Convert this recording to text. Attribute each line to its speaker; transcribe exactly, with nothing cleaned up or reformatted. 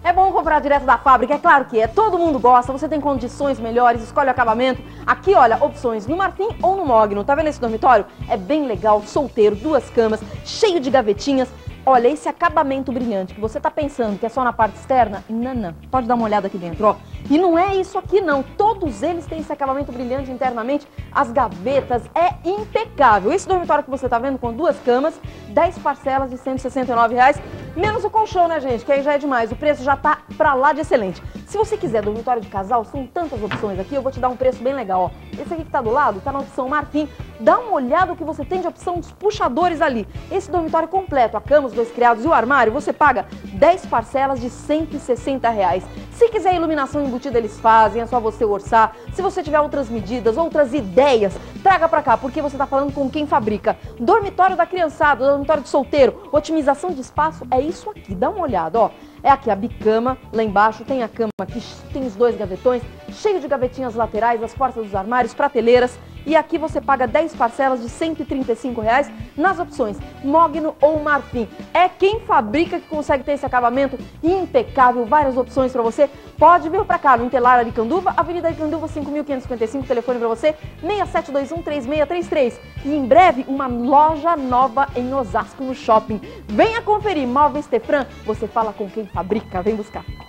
Speaker 1: É bom comprar direto da fábrica, é claro que é. Todo mundo gosta, você tem condições melhores, escolhe o acabamento. Aqui, olha, opções no Marfim ou no Mogno. Tá vendo esse dormitório? É bem legal, solteiro, duas camas, cheio de gavetinhas. Olha, esse acabamento brilhante que você tá pensando que é só na parte externa, não, não. Pode dar uma olhada aqui dentro, ó. E não é isso aqui não, todos eles têm esse acabamento brilhante internamente, as gavetas, é impecável. Esse dormitório que você tá vendo com duas camas, dez parcelas de cento e sessenta e nove reais, menos o colchão, né, gente, que aí já é demais, o preço já tá pra lá de excelente. Se você quiser dormitório de casal, são tantas opções aqui, eu vou te dar um preço bem legal, ó. Esse aqui que tá do lado, tá na opção Marfim, dá uma olhada o que você tem de opção dos puxadores ali. Esse dormitório completo, a cama, os dois criados e o armário, você paga dez parcelas de cento e sessenta reais. Se quiser iluminação embutida, eles fazem, é só você orçar. Se você tiver outras medidas, outras ideias, traga pra cá, porque você tá falando com quem fabrica. Dormitório da criançada, dormitório de solteiro, otimização de espaço, é isso aqui, dá uma olhada, ó. É aqui a bicama, lá embaixo tem a cama que tem os dois gavetões, cheio de gavetinhas laterais, as portas dos armários, prateleiras. E aqui você paga dez parcelas de cento e trinta e cinco reais nas opções Mogno ou Marfim. É quem fabrica que consegue ter esse acabamento impecável, várias opções para você. Pode vir para cá no Intelar Aricanduva, Avenida Aricanduva cinco mil quinhentos e cinquenta e cinco, telefone para você seis sete dois um, três seis três três. E em breve uma loja nova em Osasco no shopping. Venha conferir, Móveis Tefran, você fala com quem fabrica, vem buscar.